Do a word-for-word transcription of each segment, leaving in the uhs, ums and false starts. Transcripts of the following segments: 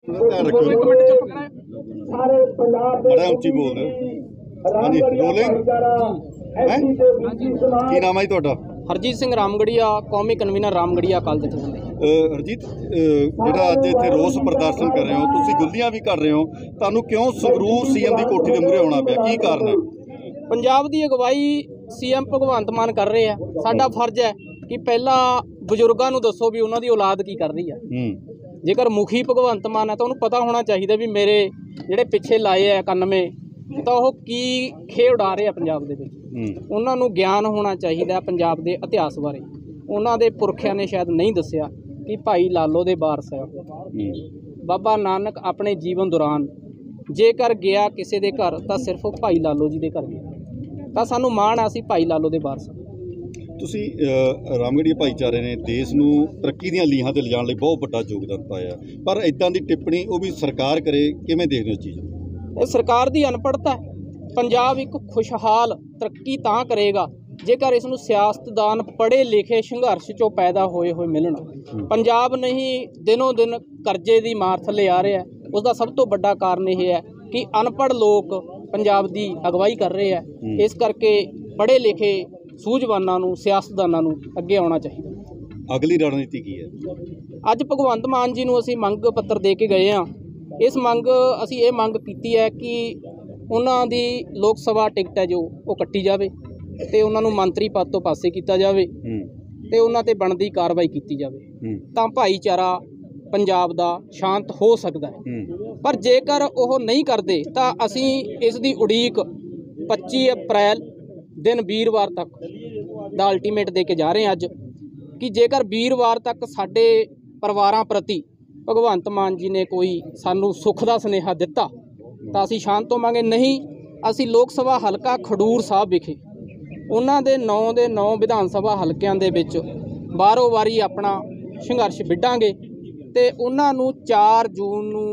ध्यान रखियो एक मिनट चुप कराए बड़ा ਉੱਚੀ ਬੋਲਦੇ ਹਾਂਜੀ ਰੋਲਿੰਗ ਹੈ ਕੀ ਨਾਮ ਹੈ ਜੀ ਤੁਹਾਡਾ? ਹਰਜੀਤ ਸਿੰਘ ਰਾਮਗੜੀਆ, ਕੌਮੀ ਕਨਵੀਨਰ ਰਾਮਗੜੀਆ ਅਕਾਲ ਜਥੇਬੰਦੀ। ਹਰਜੀਤ, ਜਿਹੜਾ ਅੱਜ ਇੱਥੇ ਰੋਸ ਪ੍ਰਦਰਸ਼ਨ ਕਰ ਰਹੇ ਹੋ, ਤੁਸੀਂ ਗੁੱਲੀਆਂ ਵੀ ਕਰ ਰਹੇ ਹੋ, ਤੁਹਾਨੂੰ ਕਿਉਂ ਸੰਗਰੂਰ ਸੀਐਮ ਦੀ ਕੋਠੀ ਦੇ ਮੂਹਰੇ ਆਉਣਾ ਪਿਆ, ਕੀ ਕਾਰਨ ਹੈ? ਪੰਜਾਬ ਦੀ ਅਗਵਾਈ ਸੀਐਮ ਭਗਵੰਤ ਮਾਨ ਕਰ ਰਹੇ ਆ। ਸਾਡਾ ਫਰਜ਼ ਹੈ ਕਿ ਪਹਿਲਾਂ ਬਜ਼ੁਰਗਾਂ ਨੂੰ ਦੱਸੋ ਵੀ ਉਹਨਾਂ ਦੀ ਔਲਾਦ ਕੀ ਕਰ ਰਹੀ ਹੈ। ਜੇਕਰ ਮੁਖੀ ਭਗਵੰਤ ਮਾਨ ਹੈ ਤਾਂ ਉਹਨੂੰ ਪਤਾ ਹੋਣਾ ਚਾਹੀਦਾ ਵੀ ਮੇਰੇ ਜਿਹੜੇ ਪਿੱਛੇ ਲਾਏ ਆ ਇਕਾਨਵੇਂ ਤਾਂ ਉਹ ਕੀ ਖੇ ਉਡਾ ਰਹੇ ਆ ਪੰਜਾਬ ਦੇ ਵਿੱਚ। ਉਹਨਾਂ ਨੂੰ ਗਿਆਨ ਹੋਣਾ ਚਾਹੀਦਾ ਪੰਜਾਬ ਦੇ ਇਤਿਹਾਸ ਬਾਰੇ। ਉਹਨਾਂ ਦੇ ਪੁਰਖਿਆਂ ਨੇ ਸ਼ਾਇਦ ਨਹੀਂ ਦੱਸਿਆ ਕਿ ਭਾਈ ਲਾਲੋ ਦੇ ਵਾਰਸ ਹੈ। ਬਾਬਾ ਨਾਨਕ ਆਪਣੇ ਜੀਵਨ ਦੌਰਾਨ ਜੇਕਰ ਗਿਆ ਕਿਸੇ ਦੇ ਘਰ ਤਾਂ ਸਿਰਫ ਭਾਈ ਲਾਲੋ ਜੀ ਦੇ ਘਰ ਗਿਆ, ਤਾਂ ਸਾਨੂੰ ਮਾਣ ਆ ਅਸੀਂ ਭਾਈ ਲਾਲੋ ਦੇ ਵਾਰਸ। ਤੁਸੀਂ ਰਾਮਗੜੀਆ ਭਾਈਚਾਰੇ ਨੇ ਦੇਸ਼ ਨੂੰ ਤਰੱਕੀ ਦੀਆਂ ਲੀਹਾਂ ਤੇ ਲਿਜਾਣ ਲਈ ਬਹੁਤ ਵੱਡਾ ਯੋਗਦਾਨ ਪਾਇਆ, ਪਰ ਇਦਾਂ ਦੀ ਟਿੱਪਣੀ ਉਹ ਵੀ ਸਰਕਾਰ ਕਰੇ, ਕਿਵੇਂ ਦੇਖਦੇ ਹੋ ਚੀਜ਼? ਇਹ ਸਰਕਾਰ ਦੀ ਅਨਪੜ੍ਹਤਾ। ਪੰਜਾਬ ਇੱਕ ਖੁਸ਼ਹਾਲ ਤਰੱਕੀ ਤਾਂ ਕਰੇਗਾ ਜੇਕਰ ਇਸ ਨੂੰ ਸਿਆਸਤਦਾਨ ਪੜ੍ਹੇ ਲਿਖੇ ਸੰਘਰਸ਼ ਚੋਂ ਪੈਦਾ ਹੋਏ ਹੋਏ ਮਿਲਣ। ਪੰਜਾਬ ਨਹੀਂ ਦਿਨੋਂ ਦਿਨ ਕਰਜ਼ੇ ਦੀ ਮਾਰ ਥੱਲੇ ਆ ਰਿਹਾ, ਉਸ ਦਾ ਸਭ ਤੋਂ ਵੱਡਾ ਕਾਰਨ ਇਹ ਹੈ ਕਿ ਅਨਪੜ੍ਹ ਲੋਕ ਪੰਜਾਬ ਦੀ ਅਗਵਾਈ ਕਰ ਰਹੇ ਆ। ਇਸ ਕਰਕੇ ਪੜ੍ਹੇ ਲਿਖੇ ਸੂਝਵਾਨਾਂ ਨੂੰ, ਸਿਆਸਤਦਾਨਾਂ ਨੂੰ ਅੱਗੇ ਆਉਣਾ ਚਾਹੀਦਾ। ਅਗਲੀ ਰਣਨੀਤੀ ਕੀ ਹੈ? ਅੱਜ ਭਗਵੰਤ ਮਾਨ ਜੀ ਨੂੰ ਅਸੀਂ ਮੰਗ ਪੱਤਰ ਦੇ ਕੇ ਗਏ ਹਾਂ। ਇਸ ਮੰਗ ਅਸੀਂ ਇਹ ਮੰਗ ਕੀਤੀ ਹੈ ਕਿ ਉਹਨਾਂ ਦੀ ਲੋਕ ਸਭਾ ਟਿਕਟ ਹੈ ਜੋ ਉਹ ਕੱਟੀ ਜਾਵੇ ਅਤੇ ਉਹਨਾਂ ਨੂੰ ਮੰਤਰੀ ਪਦ ਤੋਂ ਪਾਸੇ ਕੀਤਾ ਜਾਵੇ ਅਤੇ ਉਹਨਾਂ 'ਤੇ ਬਣਦੀ ਕਾਰਵਾਈ ਕੀਤੀ ਜਾਵੇ, ਤਾਂ ਭਾਈਚਾਰਾ ਪੰਜਾਬ ਦਾ ਸ਼ਾਂਤ ਹੋ ਸਕਦਾ ਹੈ। ਪਰ ਜੇਕਰ ਉਹ ਨਹੀਂ ਕਰਦੇ ਤਾਂ ਅਸੀਂ ਇਸ ਦੀ ਉਡੀਕ ਪੱਚੀ ਅਪ੍ਰੈਲ ਦਿਨ ਵੀਰਵਾਰ ਤੱਕ ਦਾ ਅਲਟੀਮੇਟ ਦੇ ਕੇ ਜਾ ਰਹੇ ਹਾਂ ਅੱਜ, ਕਿ ਜੇਕਰ ਵੀਰਵਾਰ ਤੱਕ ਸਾਡੇ ਪਰਿਵਾਰਾਂ ਪ੍ਰਤੀ ਭਗਵੰਤ ਮਾਨ ਜੀ ਨੇ ਕੋਈ ਸਾਨੂੰ ਸੁੱਖ ਦਾ ਸੁਨੇਹਾ ਦਿੱਤਾ ਤਾਂ ਅਸੀਂ ਸ਼ਾਂਤ ਹੋਵਾਂਗੇ। ਨਹੀਂ, ਅਸੀਂ ਲੋਕ ਸਭਾ ਹਲਕਾ ਖਡੂਰ ਸਾਹਿਬ ਵਿਖੇ ਉਹਨਾਂ ਦੇ ਨੌ ਦੇ ਨੌ ਵਿਧਾਨ ਸਭਾ ਹਲਕਿਆਂ ਦੇ ਵਿੱਚ ਬਾਰੋ ਵਾਰੀ ਆਪਣਾ ਸੰਘਰਸ਼ ਵਿੱਢਾਂਗੇ ਅਤੇ ਉਹਨਾਂ ਨੂੰ ਚਾਰ ਜੂਨ ਨੂੰ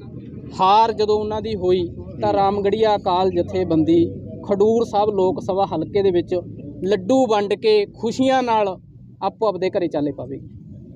ਹਾਰ ਜਦੋਂ ਉਹਨਾਂ ਦੀ ਹੋਈ ਤਾਂ ਰਾਮਗੜੀਆ ਅਕਾਲ ਜਥੇਬੰਦੀ ਖਡੂਰ ਸਾਹਿਬ ਲੋਕ ਸਭਾ ਹਲਕੇ ਦੇ ਵਿੱਚ ਲੱਡੂ ਵੰਡ ਕੇ ਖੁਸ਼ੀਆਂ ਨਾਲ ਆਪੋ ਆਪਦੇ ਘਰੇ ਚਾਲੇ ਪਾਵੇਗੀ।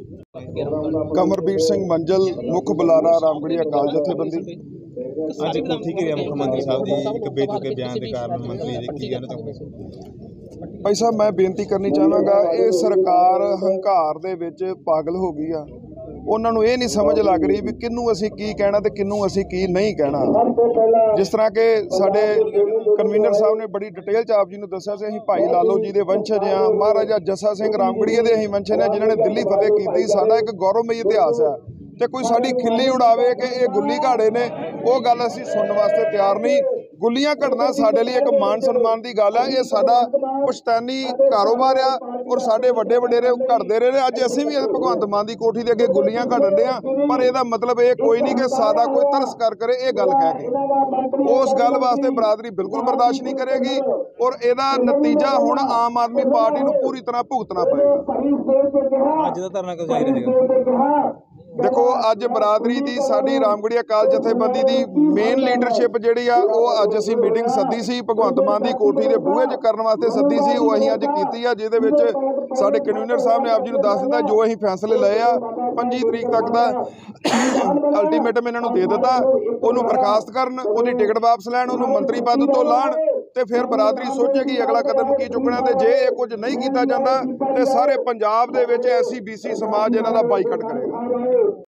ਕਮਰਬੀਰ ਸਿੰਘ ਮੰਜਲ, ਮੁੱਖ ਬੁਲਾਰਾ ਰਾਮਗੜੀਆ ਅਕਾਲ ਜਥੇਬੰਦੀ। ਅੱਜ ਕੋਠੀ ਘਿਰਿਆ ਮੁੱਖ ਮੰਤਰੀ ਸਾਹਿਬ ਦੀ ਇੱਕ ਬੇਤੁਕੇ ਬਿਆਨ ਦੇ ਕਾਰਨ ਮੰਤਰੀ ਜੀ ਕੀ ਕਹਿਣਾ ਚਾਹੁੰਦੇ? ਭਾਈ ਸਾਹਿਬ, ਮੈਂ ਬੇਨਤੀ ਕਰਨੀ ਚਾਹਾਂਗਾ, ਇਹ ਸਰਕਾਰ ਹੰਕਾਰ ਦੇ ਵਿੱਚ ਪਾਗਲ ਹੋ ਗਈ ਆ। ਉਹਨਾਂ ਨੂੰ ਇਹ ਨਹੀਂ ਸਮਝ ਲੱਗ ਰਹੀ ਵੀ ਕਿਹਨੂੰ ਅਸੀਂ ਕੀ ਕਹਿਣਾ ਤੇ ਕਿਹਨੂੰ ਅਸੀਂ ਕੀ ਨਹੀਂ ਕਹਿਣਾ। ਜਿਸ ਤਰ੍ਹਾਂ ਕਿ ਸਾਡੇ ਕਨਵੀਨਰ ਸਾਹਿਬ ਨੇ ਬੜੀ ਡਿਟੇਲ 'ਚ ਆਪ ਜੀ ਨੂੰ ਦੱਸਿਆ ਸੀ, ਅਸੀਂ ਭਾਈ ਲਾਲੋ ਜੀ ਦੇ ਵੰਸ਼ਜ ਹਾਂ, ਮਹਾਰਾਜਾ ਜੱਸਾ ਸਿੰਘ ਰਾਮਗੜੀਆ ਦੇ ਅਸੀਂ ਵੰਸ਼ਜ ਹਾਂ ਜਿਨ੍ਹਾਂ ਨੇ ਦਿੱਲੀ ਫਤਿਹ ਕੀਤੀ। ਸਾਡਾ ਇੱਕ ਗੌਰਵਮਈ ਇਤਿਹਾਸ ਹੈ ਤੇ ਕੋਈ ਸਾਡੀ ਖਿੱਲੀ ਉਡਾਵੇ ਕਿ ਇਹ ਗੁੱਲੀ ਘਾੜੇ ਨੇ, ਉਹ ਗੱਲ ਅਸੀਂ ਸੁਣਨ ਵਾਸਤੇ ਤਿਆਰ ਨਹੀਂ। ਗੁੱਲੀਆਂ ਘੜਨਾ ਸਾਡੇ ਲਈ ਇੱਕ ਮਾਣ ਸਨਮਾਨ ਦੀ ਗੱਲ ਹੈ। ਇਹ ਸਾਡਾ ਪੁਸ਼ਤੈਨੀ ਕਾਰੋਬਾਰ ਆ ਔਰ ਸਾਡੇ ਵੱਡੇ ਵਡੇਰੇ ਘੜਦੇ ਰਹੇ ਨੇ। ਅੱਜ ਅਸੀਂ ਵੀ ਭਗਵੰਤ ਮਾਨ ਦੀ ਕੋਠੀ ਦੇ ਅੱਗੇ ਗੁੱਲੀਆਂ ਘੜਨ ਦੇ ਆ, ਪਰ ਇਹਦਾ ਮਤਲਬ ਇਹ ਕੋਈ ਨਹੀਂ ਕਿ ਸਾਡਾ ਕੋਈ ਤਰਸ ਕਰ ਕਰੇ ਇਹ ਗੱਲ ਕਹਿ ਕੇ। ਉਸ ਗੱਲ ਵਾਸਤੇ ਬਰਾਦਰੀ ਬਿਲਕੁਲ ਬਰਦਾਸ਼ਤ ਨਹੀਂ ਕਰੇਗੀ ਔਰ ਇਹਦਾ ਨਤੀਜਾ ਹੁਣ ਆਮ ਆਦਮੀ ਪਾਰਟੀ ਨੂੰ ਪੂਰੀ ਤਰ੍ਹਾਂ ਭੁਗਤਣਾ ਪਏਗਾ। ਅੱਜ ਦਾ ਧਰਨਾ ਕਦੋਂ ਜਾਰੀ ਰਹੇਗਾ? देखो, अज बरादरी की साडी रामगढ़ी अकाल जथेबंदी की मेन लीडरशिप जिहड़ी आ वो अज असीं मीटिंग सद्दी सी भगवंत मान की कोठी के बूहे च करन वास्ते सद्दी सी। वो असीं अज कीती आ, जिहदे विच साडे कन्वीनर साहब ने आप जी नूं दस दित्ता जो असीं फैसले लए आ पंजी तरीक तक दा अल्टीमेटम इन्हां नूं दे दित्ता। उहनूं बरखास्त करन, उहदी टिकट वापस लैण, उहनूं मंत्री पद तो लाण ते फिर बरादरी सोचेगी अगला कदम की चुकना। ते जे ये कुछ नहीं किया जाता तो सारे पंजाब दे विच एस सी बी सी समाज इन्हां दा बाईकाट करेगा।